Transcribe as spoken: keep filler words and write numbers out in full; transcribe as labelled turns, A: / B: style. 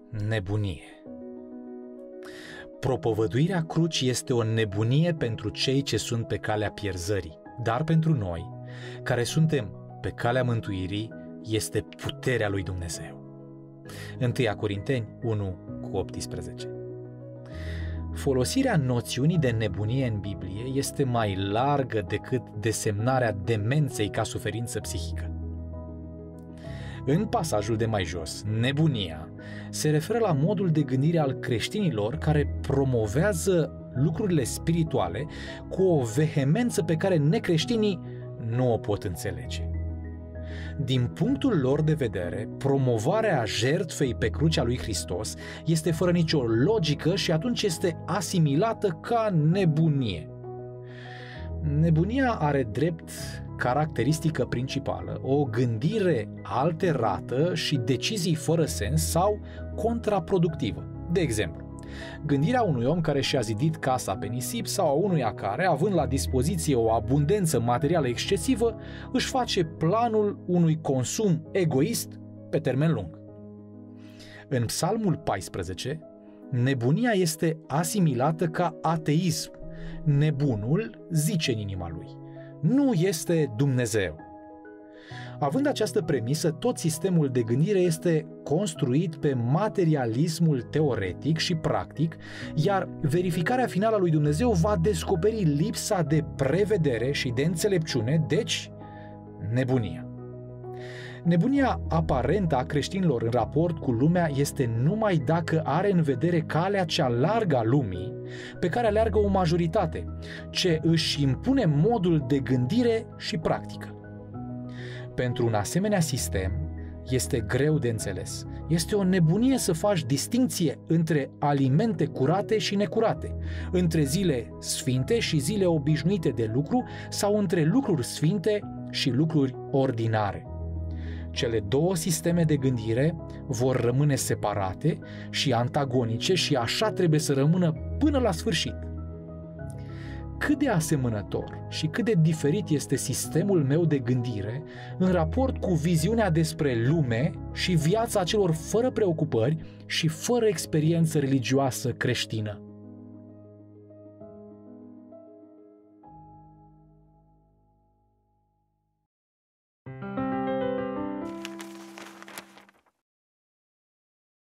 A: nebunie. Propovăduirea crucii este o nebunie pentru cei ce sunt pe calea pierzării, dar pentru noi, care suntem pe calea mântuirii, este puterea lui Dumnezeu. întâi Corinteni unu cu optsprezece. Folosirea noțiunii de nebunie în Biblie este mai largă decât desemnarea demenței ca suferință psihică. În pasajul de mai jos, nebunia se referă la modul de gândire al creștinilor care promovează lucrurile spirituale cu o vehemență pe care necreștinii nu o pot înțelege. Din punctul lor de vedere, promovarea jertfei pe crucea lui Hristos este fără nicio logică și atunci este asimilată ca nebunie. Nebunia are drept caracteristică principală o gândire alterată și decizii fără sens sau contraproductivă. De exemplu, gândirea unui om care și-a zidit casa pe nisip sau a unuia care, având la dispoziție o abundență materială excesivă, își face planul unui consum egoist pe termen lung. În Psalmul paisprezece, nebunia este asimilată ca ateism. Nebunul zice în inima lui: nu este Dumnezeu. Având această premisă, tot sistemul de gândire este construit pe materialismul teoretic și practic, iar verificarea finală a lui Dumnezeu va descoperi lipsa de prevedere și de înțelepciune, deci nebunia. Nebunia aparentă a creștinilor în raport cu lumea este numai dacă are în vedere calea cea largă a lumii, pe care aleargă o majoritate, ce își impune modul de gândire și practică. Pentru un asemenea sistem, este greu de înțeles. Este o nebunie să faci distincție între alimente curate și necurate, între zile sfinte și zile obișnuite de lucru sau între lucruri sfinte și lucruri ordinare. Cele două sisteme de gândire vor rămâne separate și antagonice și așa trebuie să rămână până la sfârșit. Cât de asemănător și cât de diferit este sistemul meu de gândire în raport cu viziunea despre lume și viața celor fără preocupări și fără experiență religioasă creștină.